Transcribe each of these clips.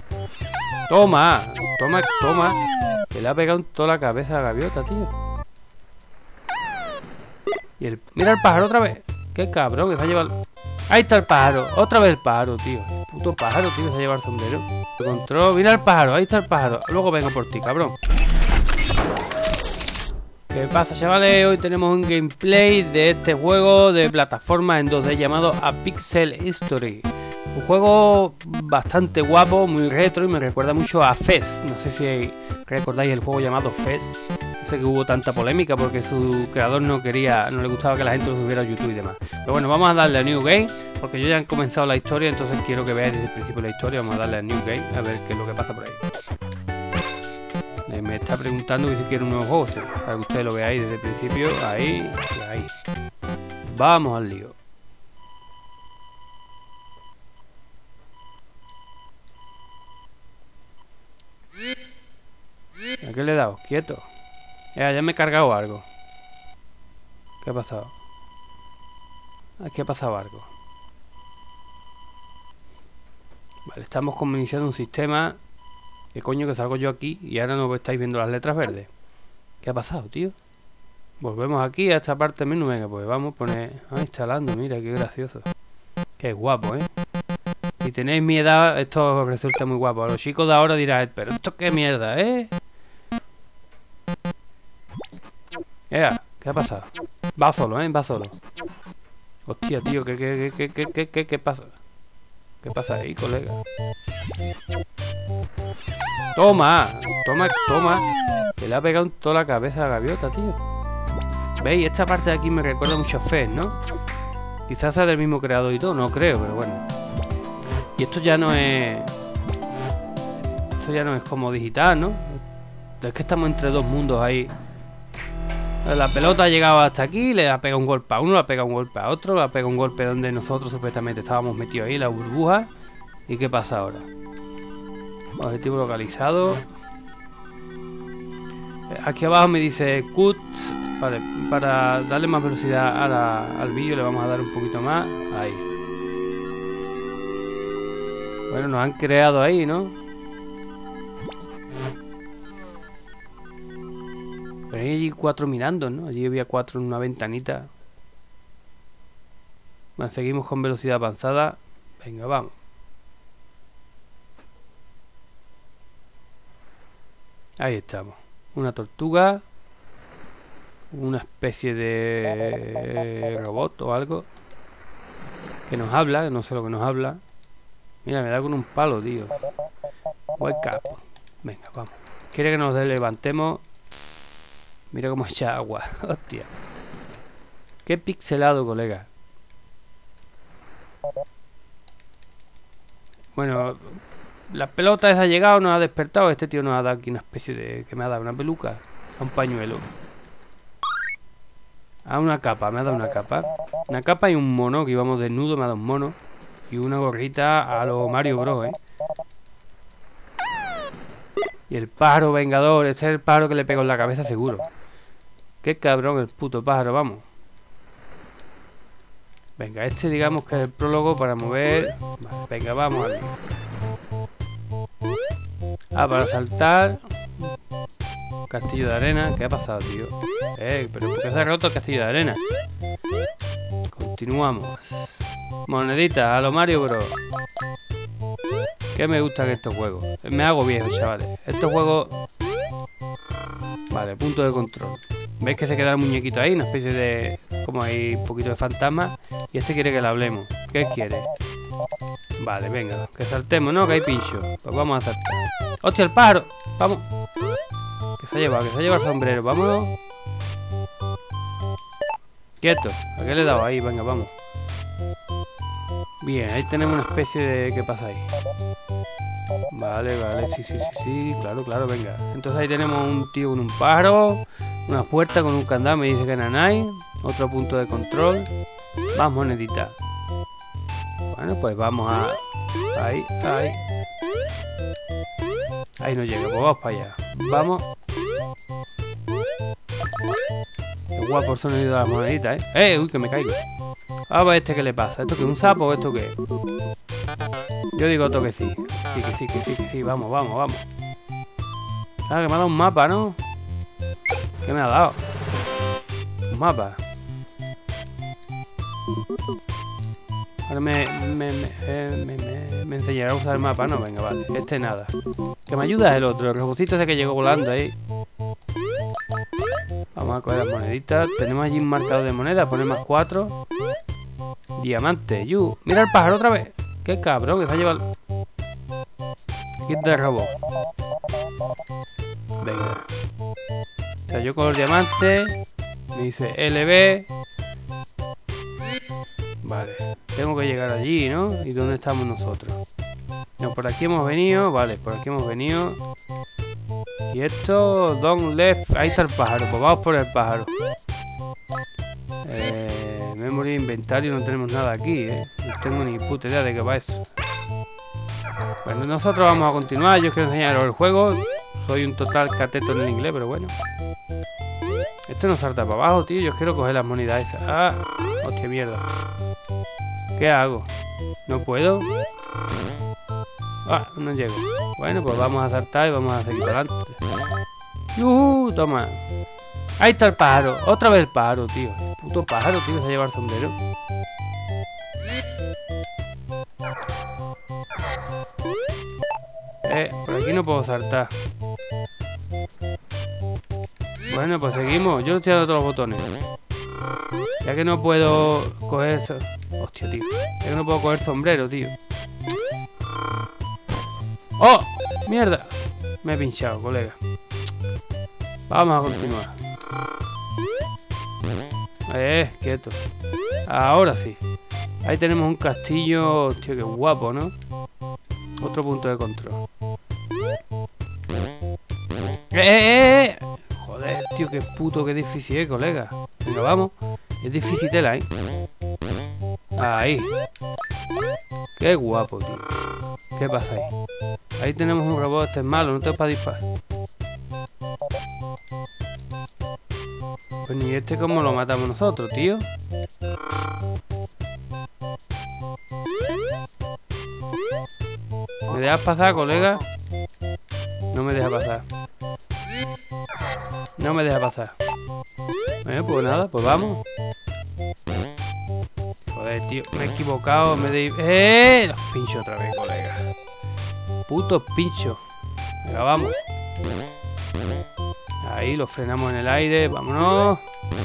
Toma, toma, toma. Que le ha pegado en toda la cabeza a la gaviota, tío. Y el... Mira el pájaro otra vez. Qué cabrón, que se ha llevado... Ahí está el pájaro. Otra vez el pájaro, tío. El puto pájaro, tío, que se ha llevado el sombrero. Control. Mira el pájaro. Ahí está el pájaro. Luego vengo por ti, cabrón. ¿Qué pasa, chavales? Hoy tenemos un gameplay de este juego de plataforma en 2D llamado A Pixel History. Un juego bastante guapo, muy retro y me recuerda mucho a Fez. No sé si recordáis el juego llamado Fez. Sé que hubo tanta polémica porque su creador no le gustaba que la gente lo subiera a YouTube y demás. Pero bueno, vamos a darle a New Game, porque yo ya he comenzado la historia, entonces quiero que veáis desde el principio la historia. Vamos a darle a New Game, a ver qué es lo que pasa por ahí. Me está preguntando que si quiere un nuevo juego, sí, para que ustedes lo veáis desde el principio, ahí y ahí. Vamos al lío. ¿A qué le he dado? Quieto. Ya me he cargado algo. ¿Qué ha pasado? Aquí ha pasado algo. Vale, estamos como iniciando un sistema. ¿Qué coño que salgo yo aquí? Y ahora no estáis viendo las letras verdes. ¿Qué ha pasado, tío? Volvemos aquí a esta parte del menú. Venga, pues vamos a poner... Ah, instalando, mira, qué gracioso. Qué guapo, ¿eh? Si tenéis mi edad, esto os resulta muy guapo. A los chicos de ahora dirán, pero esto qué mierda, ¿eh? ¿Qué ha pasado? Va solo, ¿eh? Va solo. Hostia, tío, ¿qué pasa? ¿Qué pasa ahí, colega? Toma, toma, toma. Que le ha pegado en toda la cabeza a la gaviota, tío. ¿Veis? Esta parte de aquí me recuerda mucho a Fez, ¿no? Quizás sea del mismo creador y todo, no creo, pero bueno. Y esto ya no es... Esto ya no es como digital, ¿no? Es que estamos entre dos mundos ahí. La pelota ha llegado hasta aquí, le ha pegado un golpe a uno, le ha pegado un golpe a otro, le ha pegado un golpe donde nosotros supuestamente estábamos metidos ahí, la burbuja. ¿Y qué pasa ahora? Objetivo localizado. Aquí abajo me dice cut. Vale, para darle más velocidad al vídeo le vamos a dar un poquito más. Ahí. Bueno, nos han creado ahí, ¿no? Pero hay allí 4 mirando, ¿no? Allí había 4 en una ventanita. Bueno, seguimos con velocidad avanzada. Venga, vamos. Ahí estamos. Una tortuga. Una especie de robot o algo. Que nos habla, que no sé lo que nos habla. Mira, me da con un palo, tío. Wake up. Venga, vamos. Quiere que nos levantemos. Mira cómo echa agua. Hostia. Qué pixelado, colega. Bueno, la pelota esa ha llegado, nos ha despertado. Este tío nos ha dado aquí una especie de... ¿Qué me ha dado? Una peluca. A un pañuelo. A una capa, me ha dado una capa. Una capa y un mono, que íbamos desnudo, me ha dado un mono. Y una gorrita a lo Mario Bros, ¿eh? Y el pájaro vengador, este es el pájaro que le pegó en la cabeza seguro. Qué cabrón el puto pájaro, vamos. Venga, este digamos que es el prólogo para mover. Vale, venga, vamos al... para saltar. Castillo de arena. ¿Qué ha pasado, tío? Pero ¿por qué se ha roto el castillo de arena? Continuamos. Monedita, a lo Mario Bros. ¿Qué me gustan estos juegos? Me hago viejo, chavales. Estos juegos... Vale, punto de control. ¿Veis que se queda el muñequito ahí? Una especie de... Como hay un poquito de fantasma. Y este quiere que le hablemos. ¿Qué quiere? Vale, venga. Que saltemos, ¿no? Que hay pincho. Pues vamos a saltar. ¡Hostia, el pájaro! Vamos. Que se ha llevado el sombrero. Vámonos. Quieto. ¿A qué le he dado ahí? Venga, vamos. Bien, ahí tenemos una especie de... ¿Qué pasa ahí? Vale, vale, sí, claro, venga. Entonces ahí tenemos un tío con un pájaro, una puerta con un candado, me dice que nanay, otro punto de control. Más moneditas. Bueno, pues vamos a... Ahí. Ahí no llega, pues vamos para allá. Vamos. Qué guapo el sonido de las moneditas, ¿eh? Uy, que me caigo. Vamos a ver este qué le pasa. ¿Esto qué es un sapo o esto qué? Yo digo esto que sí. sí, que sí, que sí, que sí. Vamos, vamos, vamos. Ah, que me ha dado un mapa, ¿no? ¿Qué me ha dado? Un mapa. Ahora me enseñará a usar el mapa. No, venga, vale. Este nada. Que me ayuda el otro. El robocito ese que llegó volando ahí. Vamos a coger las moneditas. Tenemos allí un marcador de moneda. Poner más 4. Diamante. Mira el pájaro otra vez. Qué cabrón que se ha llevado. Kit de robot. Venga. O sea, yo con los diamantes. Me dice LB. Vale. Tengo que llegar allí, ¿no? ¿Y dónde estamos nosotros? No, por aquí hemos venido. Vale, por aquí hemos venido. Y esto, Don't Left. Ahí está el pájaro. Pues vamos por el pájaro. Memory, inventario. No tenemos nada aquí, ¿eh? No tengo ni puta idea de qué va eso. Bueno, nosotros vamos a continuar. Yo quiero enseñaros el juego. Soy un total cateto en el inglés, pero bueno. Esto no salta para abajo, tío. Yo quiero coger las monedas esas. Ah, hostia mierda. ¿Qué hago? ¿No puedo? Ah, no llego. Bueno, pues vamos a saltar y vamos a seguir para adelante. Toma. Ahí está el pájaro. Otra vez el pájaro, tío. El puto pájaro, tío, se lleva el sombrero. Por aquí no puedo saltar. Bueno, pues seguimos. Yo estoy dando todos los botones. Ya que no puedo coger... Hostia, tío. Ya que no puedo coger sombrero, tío. ¡Oh! ¡Mierda! Me he pinchado, colega. Vamos a continuar. Quieto. Ahora sí. Ahí tenemos un castillo. Tío, qué guapo, ¿no? Otro punto de control. Joder, tío, qué puto, qué difícil, colega. Venga, vamos. Es difícil tela, ¿eh? Ahí. Qué guapo, tío. ¿Qué pasa ahí? Ahí tenemos un robot. Este es malo, no te para disparar. Pues ni este cómo lo matamos nosotros, tío. ¿Me dejas pasar, colega? No me deja pasar. No me deja pasar. Pues nada, pues vamos. Joder, tío, me he equivocado. Los pincho otra vez, colega. Putos pinchos. Venga, vamos. Ahí, lo frenamos en el aire. Vámonos.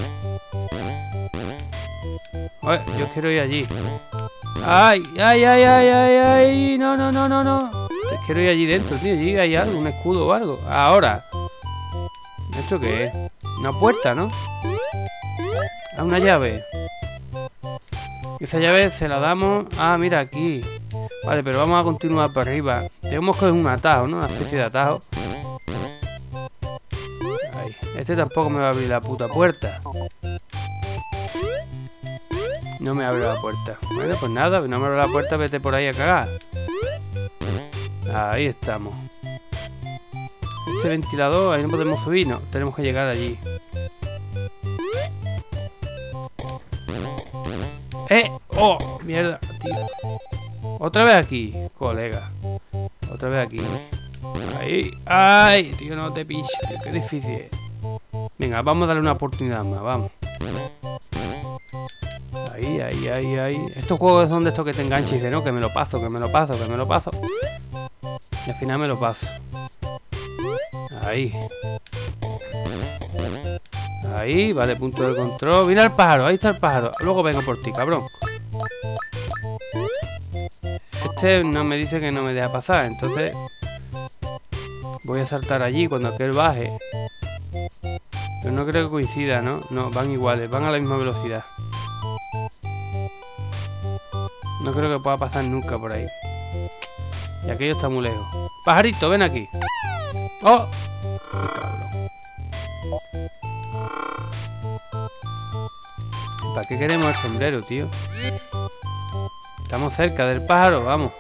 Oye, yo quiero ir allí. ¡Ay, ay, ay, ay, ay, ay! No, no, no, no, no. Quiero ir allí dentro, tío. Allí hay algo, un escudo o algo. Ahora. ¿Esto qué es? Una puerta, ¿no? Ah, una llave. Esa llave se la damos... Ah, mira, aquí. Vale, pero vamos a continuar para arriba. Tenemos que coger un atajo, ¿no? Una especie de atajo. Ahí. Este tampoco me va a abrir la puta puerta. No me abre la puerta. Bueno, pues nada, no me abre la puerta, vete por ahí a cagar. Ahí estamos. Este ventilador, ahí no podemos subir, no. Tenemos que llegar allí. ¡Oh! Mierda, tío. Otra vez aquí, colega. Otra vez aquí. Ahí. ¡Ay! Tío, no te pinches, tío. Qué difícil es. Venga, vamos a darle una oportunidad más, vamos. Ahí, ahí, ahí, ahí. Estos juegos son de estos que te enganchas y dices, no, que me lo paso, que me lo paso, que me lo paso. Y al final me lo paso. Ahí. Ahí, vale, punto de control. Mira el pájaro, ahí está el pájaro. Luego vengo por ti, cabrón. Este no me dice que no me deja pasar, entonces voy a saltar allí cuando aquel baje. Pero no creo que coincida, ¿no? No, van iguales, van a la misma velocidad. No creo que pueda pasar nunca por ahí. Y aquello está muy lejos. Pajarito, ven aquí. ¡Oh! Cabrón. ¿Para qué queremos el sombrero, tío? Estamos cerca del pájaro, vamos.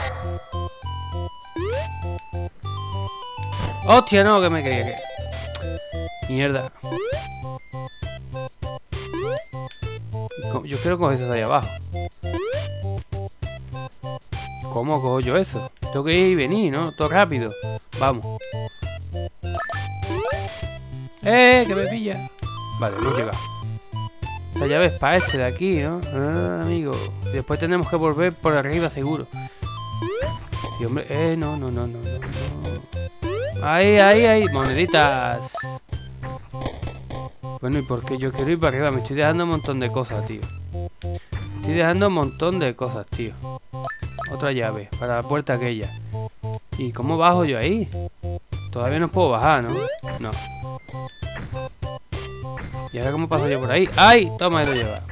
¡Hostia, no! Que me creía que... Mierda. Yo quiero coger eso de ahí abajo. ¿Cómo cojo yo eso? Tengo que ir y venir, ¿no? Todo rápido. Vamos. Que me pilla. Vale, hemos llegado. Esta llave es para este de aquí, ¿no? Ah, amigo. Y después tenemos que volver por arriba, seguro. Y hombre, no. Ahí. Moneditas. Bueno, ¿y por qué yo quiero ir para arriba? Me estoy dejando un montón de cosas, tío. Estoy dejando un montón de cosas, tío. Otra llave para la puerta aquella. ¿Y cómo bajo yo ahí? Todavía no puedo bajar, ¿no? No. ¿Y ahora cómo paso yo por ahí? ¡Ay! Toma, lo lleva.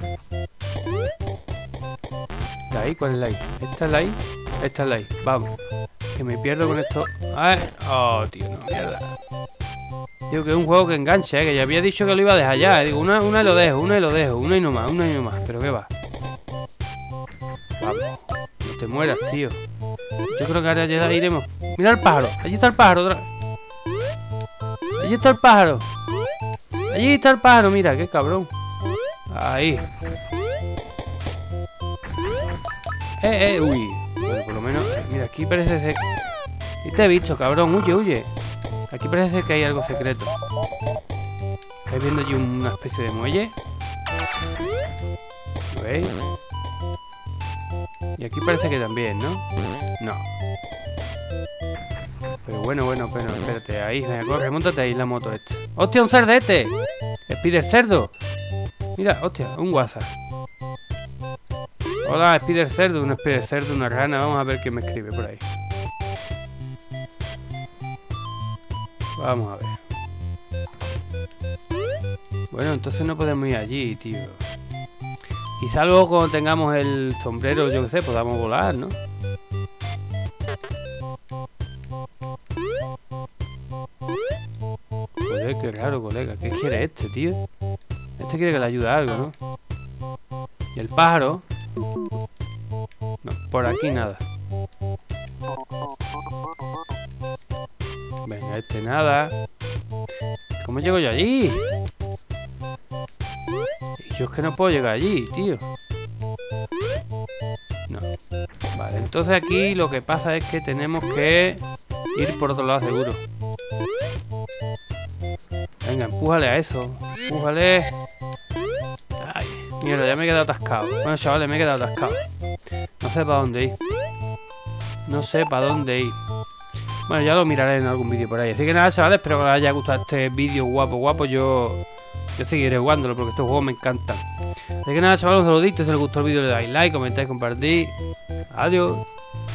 ¿La I? ¿Cuál es la I? ¿Esta es la I? Esta es la I. Vamos. Que me pierdo con esto. ¡Ay! ¡Oh, tío! No, mierda. Digo que es un juego que engancha, que ya había dicho que lo iba a dejar ya. Digo, una y lo dejo, una y no más. Pero qué va. Vamos. No te mueras, tío. Yo creo que ahora ya iremos. Mira el pájaro. Allí está el pájaro otra vez. Allí está el pájaro. Allí está el pájaro, mira, qué cabrón. Ahí. Uy. Bueno, por lo menos, mira, aquí parece ser... Y te he visto, cabrón, huye. Aquí parece que hay algo secreto. ¿Estáis viendo allí una especie de muelle? ¿Lo veis? Y aquí parece que también, ¿no? No. Pero bueno, espérate, ahí, corre, móntate ahí la moto esta. ¡Hostia, un cerdete! ¡Spider cerdo! Mira, hostia, un WhatsApp. Hola, Spider cerdo, un Spider cerdo, una rana. Vamos a ver qué me escribe por ahí. Vamos a ver. Bueno, entonces no podemos ir allí, tío. Quizá luego cuando tengamos el sombrero, yo qué sé, podamos volar, ¿no? Joder, qué raro, colega. ¿Qué quiere este, tío? Este quiere que le ayude a algo, ¿no? ¿Y el pájaro? No, por aquí nada. Venga, este nada. ¿Cómo llego yo allí? Y yo es que no puedo llegar allí, tío. No. Vale, entonces aquí lo que pasa es que tenemos que ir por otro lado seguro. Venga, empújale a eso. Empújale. Ay, mierda, ya me he quedado atascado. Bueno, chavales, me he quedado atascado. No sé para dónde ir. No sé para dónde ir. Bueno, ya lo miraré en algún vídeo por ahí. Así que nada, chavales, espero que os haya gustado este vídeo guapo. Yo seguiré jugándolo porque estos juegos me encantan. Así que nada, chavales, un saludito. Si les gustó el vídeo le dais like, comentáis, compartís. Adiós.